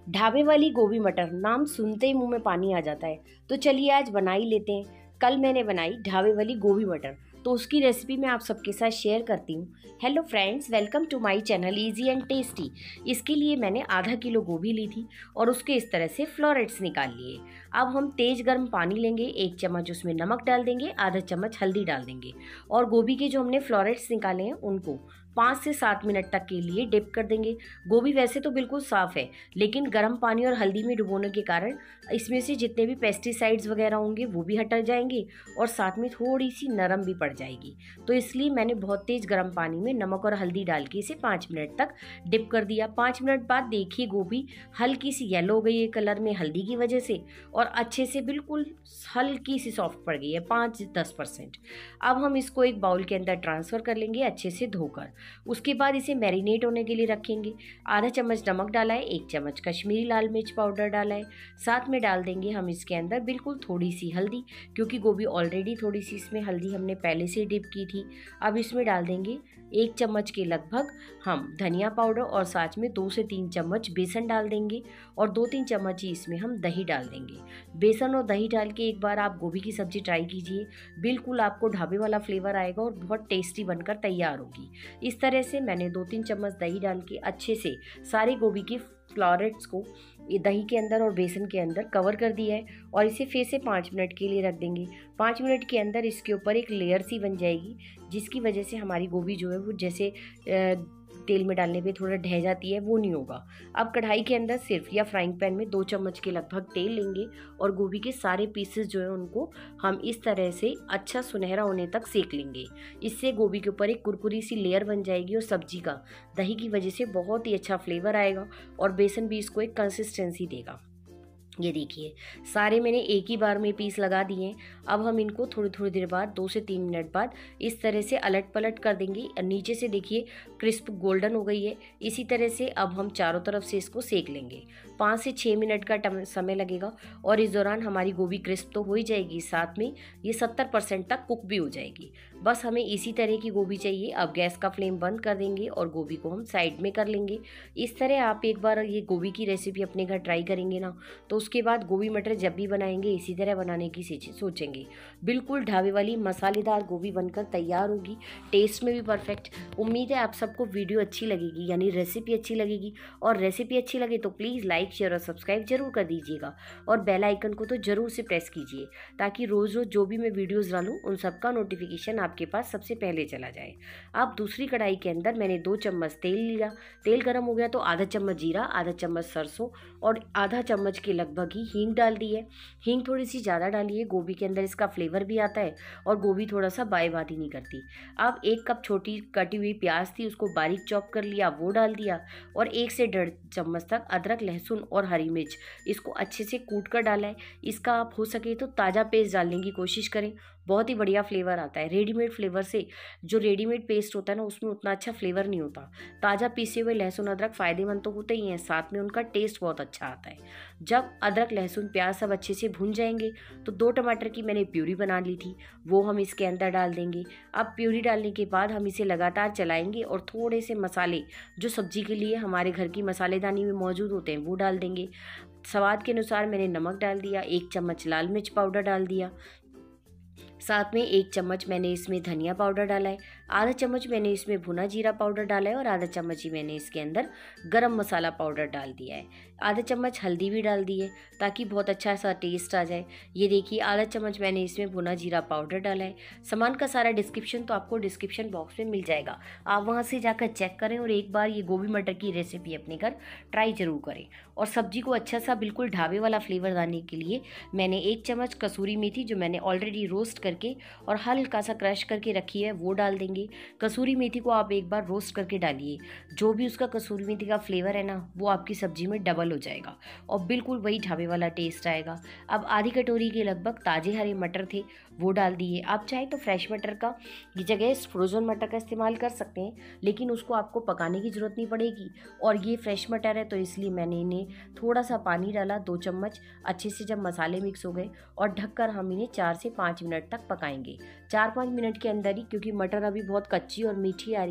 ढाबे वाली गोभी मटर नाम सुनते ही मुंह में पानी आ जाता है। तो चलिए आज बना ही लेते हैं। कल मैंने बनाई ढाबे वाली गोभी मटर, तो उसकी रेसिपी मैं आप सबके साथ शेयर करती हूँ। Hello friends, welcome to my channel easy and tasty. इसके लिए मैंने आधा किलो गोभी ली थी और उसके इस तरह से फ्लोरेट्स निकाल लिए। अब हम तेज गर्म पानी लेंगे, 1 चम्मच उसमें नमक डाल देंगे, आधा चम्मच हल्दी डाल देंगे और गोभी के जो हमने फ्लोरेट्स निकाले हैं उनको 5 से 7 मिनट तक के लिए डिप कर देंगे। गोभी वैसे तो बिल्कुल साफ़ है, लेकिन गर्म पानी और हल्दी में डुबोने के कारण इसमें से जितने भी पेस्टिसाइड्स वगैरह होंगे वो भी हट जाएंगे और साथ में थोड़ी सी नरम भी पड़ जाएगी। तो इसलिए मैंने बहुत तेज़ गर्म पानी में नमक और हल्दी डाल के इसे 5 मिनट तक डिप कर दिया। 5 मिनट बाद देखिए गोभी हल्की सी येलो हो गई है कलर में हल्दी की वजह से, और अच्छे से बिल्कुल हल्की सी सॉफ्ट पड़ गई है 5-10%। अब हम इसको एक बाउल के अंदर ट्रांसफ़र कर लेंगे अच्छे से धोकर। उसके बाद इसे मैरिनेट होने के लिए रखेंगे। आधा चम्मच नमक डाला है, 1 चम्मच कश्मीरी लाल मिर्च पाउडर डाला है, साथ में डाल देंगे हम इसके अंदर बिल्कुल थोड़ी सी हल्दी, क्योंकि गोभी ऑलरेडी थोड़ी सी इसमें हल्दी हमने पहले से डिप की थी। अब इसमें डाल देंगे 1 चम्मच के लगभग हम धनिया पाउडर और साथ में 2 से 3 चम्मच बेसन डाल देंगे और 2-3 चम्मच ही इसमें हम दही डाल देंगे। बेसन और दही डाल के एक बार आप गोभी की सब्ज़ी ट्राई कीजिए, बिल्कुल आपको ढाबे वाला फ्लेवर आएगा और बहुत टेस्टी बनकर तैयार होगी। इस तरह से मैंने 2-3 चम्मच दही डाल के अच्छे से सारी गोभी की फ्लोरेट्स को ये दही के अंदर और बेसन के अंदर कवर कर दिया है और इसे फिर से 5 मिनट के लिए रख देंगे। 5 मिनट के अंदर इसके ऊपर एक लेयर सी बन जाएगी, जिसकी वजह से हमारी गोभी जो है वो जैसे तेल में डालने पे थोड़ा ढह जाती है, वो नहीं होगा। अब कढ़ाई के अंदर सिर्फ या फ्राइंग पैन में 2 चम्मच के लगभग तेल लेंगे और गोभी के सारे पीसेस जो है उनको हम इस तरह से अच्छा सुनहरा होने तक सेक लेंगे। इससे गोभी के ऊपर एक कुरकुरी सी लेयर बन जाएगी और सब्जी का दही की वजह से बहुत ही अच्छा फ्लेवर आएगा और बेसन भी इसको एक कंसिस्टेंसी देगा। ये देखिए सारे मैंने एक ही बार में पीस लगा दिए हैं। अब हम इनको थोड़ी थोड़ी देर बाद 2 से 3 मिनट बाद इस तरह से अलट पलट कर देंगे। नीचे से देखिए क्रिस्प गोल्डन हो गई है। इसी तरह से अब हम चारों तरफ से इसको सेक लेंगे। 5 से 6 मिनट का समय लगेगा और इस दौरान हमारी गोभी क्रिस्प तो हो ही जाएगी, साथ में ये 70% तक कुक भी हो जाएगी। बस हमें इसी तरह की गोभी चाहिए। अब गैस का फ्लेम बंद कर देंगे और गोभी को हम साइड में कर लेंगे। इस तरह आप एक बार ये गोभी की रेसिपी अपने घर ट्राई करेंगे ना, तो उसके बाद गोभी मटर जब भी बनाएंगे इसी तरह बनाने की सोचेंगे। बिल्कुल ढाबे वाली मसालेदार गोभी बनकर तैयार होगी, टेस्ट में भी परफेक्ट। उम्मीद है आप सबको वीडियो अच्छी लगेगी, यानी रेसिपी अच्छी लगेगी। और रेसिपी अच्छी लगे तो प्लीज़ लाइक शेयर और सब्सक्राइब जरूर कर दीजिएगा और बेल आइकन को तो ज़रूर से प्रेस कीजिए, ताकि रोज़ रोज़ जो भी मैं वीडियोज़ डालूँ उन सबका नोटिफिकेशन आपके पास सबसे पहले चला जाए। अब दूसरी कढ़ाई के अंदर मैंने 2 चम्मच तेल लिया। तेल गर्म हो गया तो आधा चम्मच जीरा, आधा चम्मच सरसों और आधा चम्मच के लगभग ही हींग डाल दी है। हींग थोड़ी सी ज़्यादा डालिए, गोभी के अंदर इसका फ्लेवर भी आता है और गोभी थोड़ा सा बाई-बादी नहीं करती। अब 1 कप छोटी कटी हुई प्याज थी, उसको बारीक चॉप कर लिया, वो डाल दिया और 1 से 1.5 चम्मच तक अदरक, लहसुन और हरी मिर्च इसको अच्छे से कूट कर डाला है। इसका आप हो सके तो ताज़ा पेस्ट डालने की कोशिश करें, बहुत ही बढ़िया फ्लेवर आता है। रेडीमेड फ्लेवर से जो रेडीमेड पेस्ट होता है ना, उसमें उतना अच्छा फ्लेवर नहीं होता। ताज़ा पीसे हुए लहसुन अदरक फ़ायदेमंद तो होते ही हैं, साथ में उनका टेस्ट बहुत अच्छा आता है। जब अदरक, लहसुन, प्याज सब अच्छे से भुन जाएंगे तो 2 टमाटर की मैंने प्यूरी बना ली थी, वो हम इसके अंदर डाल देंगे। अब प्यूरी डालने के बाद हम इसे लगातार चलाएंगे और थोड़े से मसाले जो सब्जी के लिए हमारे घर की मसालेदानी में मौजूद होते हैं वो डाल देंगे। स्वाद के अनुसार मैंने नमक डाल दिया, 1 चम्मच लाल मिर्च पाउडर डाल दिया, साथ में 1 चम्मच मैंने इसमें धनिया पाउडर डाला है, आधा चम्मच मैंने इसमें भुना जीरा पाउडर डाला है और आधा चम्मच ही मैंने इसके अंदर गरम मसाला पाउडर डाल दिया है। आधा चम्मच हल्दी भी डाल दी है ताकि बहुत अच्छा सा टेस्ट आ जाए। ये देखिए आधा चम्मच मैंने इसमें भुना जीरा पाउडर डाला है। सामान का सारा डिस्क्रिप्शन तो आपको डिस्क्रिप्शन बॉक्स में मिल जाएगा, आप वहाँ से जाकर चेक करें और एक बार ये गोभी मटर की रेसिपी अपने घर ट्राई ज़रूर करें। और सब्जी को अच्छा सा बिल्कुल ढाबे वाला फ्लेवर लाने के लिए मैंने 1 चम्मच कसूरी मेथी जो मैंने ऑलरेडी रोस्ट करके और हल्का सा क्रश करके रखी है वो डाल देंगे। कसूरी मेथी को आप एक बार रोस्ट करके डालिए, जो भी उसका कसूरी मेथी का फ्लेवर है ना वो आपकी सब्जी में डबल हो जाएगा और बिल्कुल वही ढाबे वाला टेस्ट आएगा। अब आधी कटोरी के लगभग ताज़े हरे मटर थे वो डाल दिए। आप चाहे तो फ्रेश मटर का की जगह फ्रोज़न मटर का इस्तेमाल कर सकते हैं, लेकिन उसको आपको पकाने की ज़रूरत नहीं पड़ेगी। और ये फ्रेश मटर है तो इसलिए मैंने इन्हें थोड़ा सा पानी डाला, 2 चम्मच। अच्छे से जब मसाले मिक्स हो गए और ढककर हम इन्हें 4 से 5 मिनट तक पकाएंगे। 4-5 मिनट के अंदर ही, क्योंकि मटर अभी बहुत कच्ची और मीठी आ रही है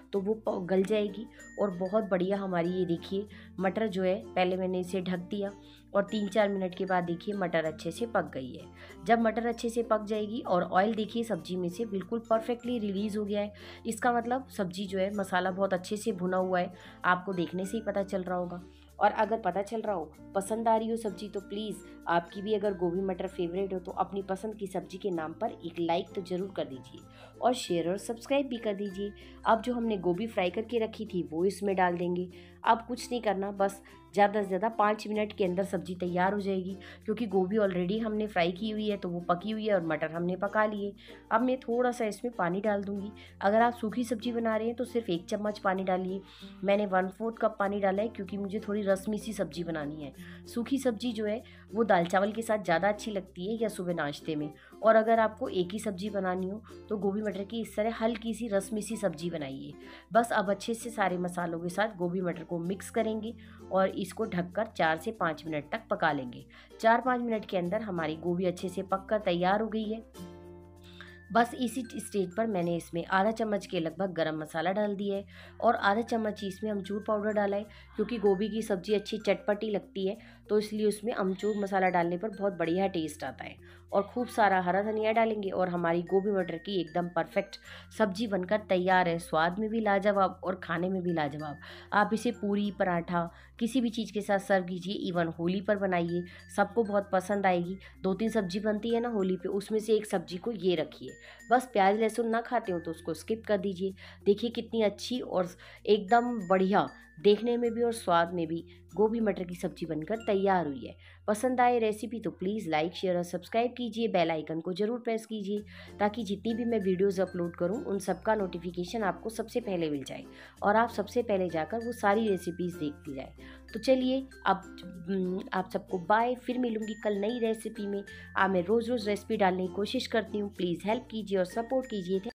तो वो गल जाएगी और बहुत बढ़िया हमारी ये देखिए मटर जो है, पहले मैंने इसे ढक दिया और 3-4 मिनट के बाद देखिए मटर अच्छे से पक गई है। जब मटर अच्छे से पक जाएगी और ऑयल देखिए सब्जी में से बिल्कुल परफेक्टली रिलीज़ हो गया है, इसका मतलब सब्जी जो है मसाला बहुत अच्छे से भुना हुआ है, आपको देखने से ही पता चल रहा होगा। और अगर पता चल रहा हो, पसंद आ रही हो सब्जी, तो प्लीज़ आपकी भी अगर गोभी मटर फेवरेट हो तो अपनी पसंद की सब्जी के नाम पर एक लाइक तो ज़रूर कर दीजिए और शेयर और सब्सक्राइब भी कर दीजिए। अब जो हमने गोभी फ्राई करके रखी थी वो इसमें डाल देंगे। अब कुछ नहीं करना, बस ज़्यादा से ज़्यादा 5 मिनट के अंदर सब्ज़ी तैयार हो जाएगी, क्योंकि गोभी ऑलरेडी हमने फ्राई की हुई है तो वो पकी हुई है और मटर हमने पका लिए। अब मैं थोड़ा सा इसमें पानी डाल दूँगी। अगर आप सूखी सब्ज़ी बना रहे हैं तो सिर्फ 1 चम्मच पानी डालिए। मैंने 1/4 कप पानी डाला है, क्योंकि मुझे थोड़ी रस्मी सी सब्ज़ी बनानी है। सूखी सब्ज़ी जो है वो दाल चावल के साथ ज़्यादा अच्छी लगती है या सुबह नाश्ते में। और अगर आपको एक ही सब्ज़ी बनानी हो तो गोभी मटर की इस तरह हल्की सी रस्मी सी सब्ज़ी बनाइए। बस अब अच्छे से सारे मसालों के साथ गोभी मटर को मिक्स करेंगे और इसको ढककर 4 से 5 मिनट तक पका लेंगे। 4-5 मिनट के अंदर हमारी गोभी अच्छे से पककर तैयार हो गई है। बस इसी स्टेज पर मैंने इसमें आधा चम्मच के लगभग गरम मसाला डाल दिया है और आधा चम्मच ही इसमें अमचूर पाउडर डाला है, क्योंकि गोभी की सब्ज़ी अच्छी चटपटी लगती है तो इसलिए उसमें अमचूर मसाला डालने पर बहुत बढ़िया टेस्ट आता है। और खूब सारा हरा धनिया डालेंगे और हमारी गोभी मटर की एकदम परफेक्ट सब्जी बनकर तैयार है। स्वाद में भी लाजवाब और खाने में भी लाजवाब। आप इसे पूरी, पराठा, किसी भी चीज़ के साथ सर्व कीजिए, इवन होली पर बनाइए, सबको बहुत पसंद आएगी। 2-3 सब्जी बनती है ना होली पे, उसमें से एक सब्जी को ये रखिए। बस प्याज लहसुन ना खाते हो तो उसको स्किप कर दीजिए। देखिए कितनी अच्छी और एकदम बढ़िया, देखने में भी और स्वाद में भी गोभी मटर की सब्जी बनकर तैयार हुई है। पसंद आए रेसिपी तो प्लीज़ लाइक, शेयर और सब्सक्राइब कीजिए। बेल आइकन को ज़रूर प्रेस कीजिए, ताकि जितनी भी मैं वीडियोज़ अपलोड करूं उन सब का नोटिफिकेशन आपको सबसे पहले मिल जाए और आप सबसे पहले जाकर वो सारी रेसिपीज़ देखती जाए। तो चलिए अब आप सबको बाय, फिर मिलूँगी कल नई रेसिपी में। मैं रोज़ रोज़ रेसिपी डालने की कोशिश करती हूँ, प्लीज़ हेल्प कीजिए और सपोर्ट कीजिए।